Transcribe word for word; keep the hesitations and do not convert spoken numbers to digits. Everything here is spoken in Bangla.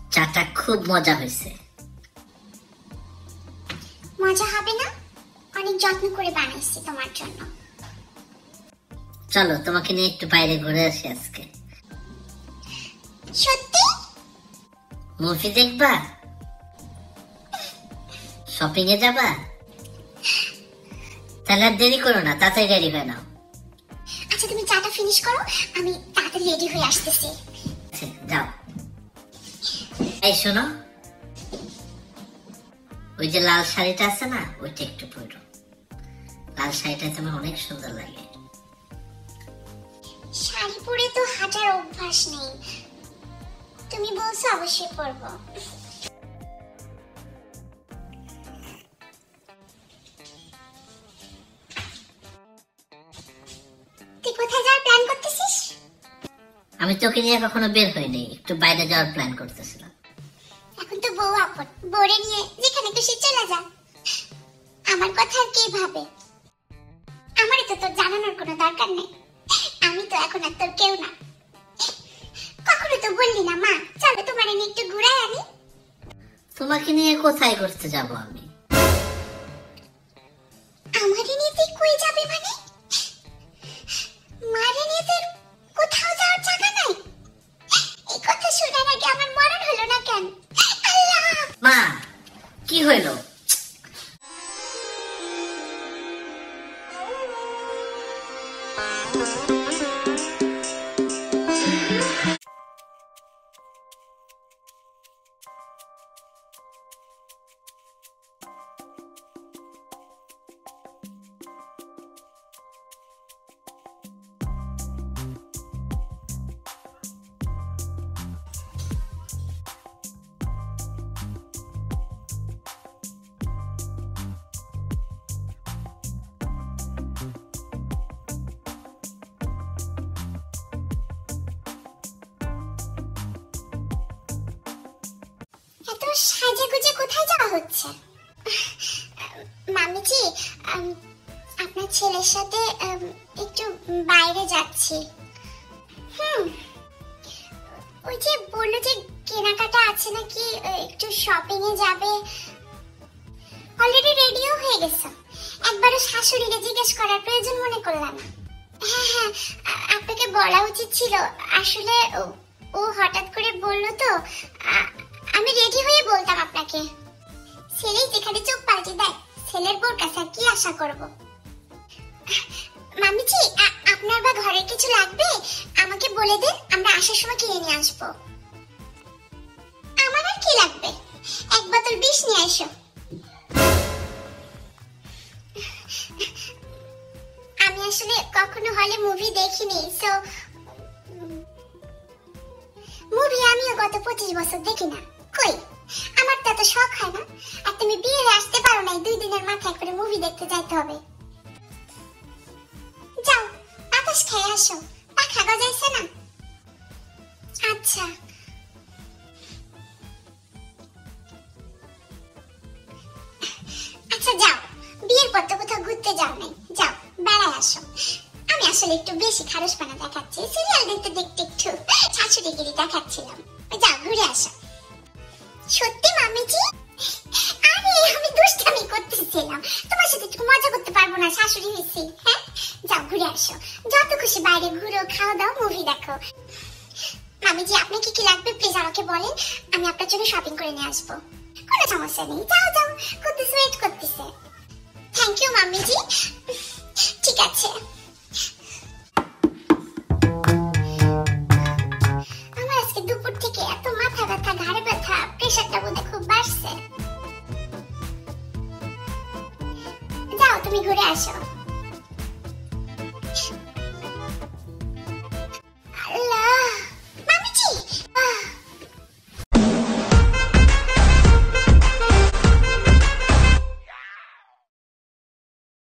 চাটা খুব মজা হয়েছে। মজা হবে না? অনেক যত্ন করে বানাইছি তোমার জন্য। চলো তোমাকে নিয়ে একটু বাইরে ঘুরে আসি আজকে। সত্যি? মুভি দেখবা? শপিং এ যাবা? তাহলে আর দেরি করো না, তাড়াতাড়ি রেডি হয়ে নাও। আচ্ছা তুমি চাটা ফিনিশ করো, আমি তাড়াতাড়ি রেডি হয়ে আসতেছি। আচ্ছা যাও। এই শোনো, ওই যে লাল শাড়িটা আছে না, ওইটা একটু পরো। লাল শাড়িটা তোমার অনেক সুন্দর লাগে। শাড়ি পরে তো হাঁটার অভ্যাস নেই, তুমি বলছো অবশ্যই পরবো। তুই কোথায় যাওয়ার প্ল্যান করতেছিস? আমি তোকে নিয়ে কখনো বের হইনি, একটু বাইরে যাওয়ার প্ল্যান করতেছিলাম। এখন তো বউ আপন, বউরে নিয়ে যেখানে খুশি চলে যা। আমার কথা আর কে ভাবে? আমারই তো তোর জানানোর কোনো দরকার নেই, আমি তো এখন আর তোর কেউ না। কখনো তো বললি না মা চলো তোমার নিয়ে একটু ঘুরাই আনি। তোমাকে নিয়ে কোথায় ঘুরতে যাব আমি? আমারে নিয়ে তুই কই যাবি মানে? মারে নিয়ে তোর কোথাও যাওয়ার জায়গা নাই? এই কথা শুনে নাকি আমার মরণ হলো না কেন? আল্লাহ! মা কি হইলো? এত সাজে গুজে কোথায় যাওয়া হচ্ছে? মামিজি, আপনার ছেলের সাথে একটু বাইরে যাচ্ছি। হুম, ওই যে বললো যে কেনাকাটা আছে নাকি, একটু শপিং এ যাবে। অলরেডি রেডিও হয়ে গেছে, একবারও শাশুড়িকে জিজ্ঞেস করার প্রয়োজন মনে করলাম না। হ্যাঁ হ্যাঁ, আপনাকে বলা উচিত ছিল, আসলে ও হঠাৎ করে বললো তো, আমি রেডি হয়ে বলতাম আপনাকে। ছেলেই যেখানে চোখ পাল্টে দেয়, ছেলের বোর কাছে কি আশা করব? মামিজি, আপনার বা ঘরের কিছু লাগবে আমাকে বলে দেন, আমরা আসার সময় কিনে নিয়ে আসবো। আমার আর কি লাগবে, এক বোতল বিষ নিয়ে আসো। আমি আসলে কখনো হলে মুভি দেখিনি, সো মুভি আমিও গত পঁচিশ বছর দেখি না। কই, আমার তো এত শখ হয় না। আর তুমি বিয়ে হয়ে আসতে পারো না, দুই দিনের মাথায় করে মুভি দেখতে যাইতে হবে। যাও বাতাস খেয়ে আসো, পাখা গজাইছে না। আচ্ছা আচ্ছা যাও, বিয়ের পর তো কোথাও ঘুরতে যাও নাই, যাও বেড়ায় আসো। আমি আসলে একটু বেশি খারসপানা দেখাচ্ছি, সিরিয়াল দেখতে দেখতে একটু শাশুড়িগিরি দেখাচ্ছিলাম। যাও ঘুরে আসো। সত্যি মামিজি? আরে আমি দুষ্টামি করতেছিলাম, তোমার সাথে একটু মজা করতে পারবো না, শাশুড়ি হয়েছি। হ্যাঁ যাও ঘুরে আসো, যত খুশি বাইরে ঘুরো, খাওয়া দাও, মুভি দেখো। মামিজি আপনার কি কি লাগবে প্লিজ আমাকে বলেন, আমি আপনার জন্য শপিং করে নিয়ে আসবো। কোনো সমস্যা নেই, যাও যাও, করতেছে ওয়েট করতেছে। থ্যাংক ইউ মামিজি। ঠিক আছে। আমার আজকে দুপুর থেকে এত মাথা ব্যথা, ঘাড়ে ব্যথা, প্রেশারটা বোধহয় খুব বাড়ছে। যাও তুমি ঘুরে আসো।